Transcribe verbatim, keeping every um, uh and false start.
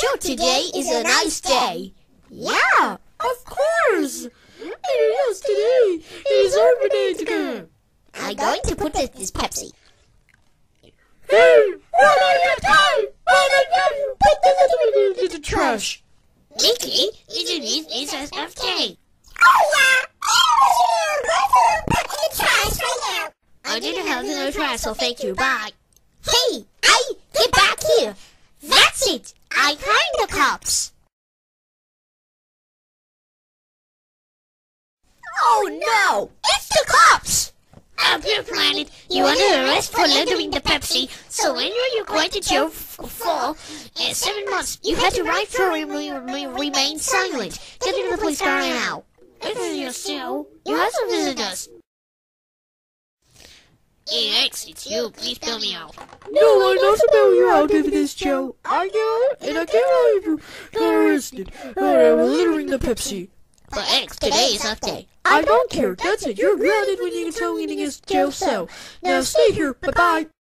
sure today is a nice day. Yeah, of course. Yes, today is our day to go. I'm going to put this, this Pepsi. Hey, what are you doing? Why don't you put the into the trash? Mickey, isn't it? It's a birthday. Oh yeah, I was put in the trash right now. I didn't have no trash, so thank you. Bye. Hey, I get back here. That's it. I find the cops. Oh no, It's the cops. Up your planet, you're under arrest for littering the Pepsi. So when you're going to jail for four, uh, seven months, you have to write for and re re remain silent. Get into the police car now. This is your cell. You have to visit us. Hey, X, it's you. Please bail me out. no, I'm not to bail you out of this jail. I know, and I can't believe you got arrested for littering the Pepsi. But X, today is off day. I don't care. That's it. You're grounded when you can tell me to get jail cell. Now stay here. Bye bye.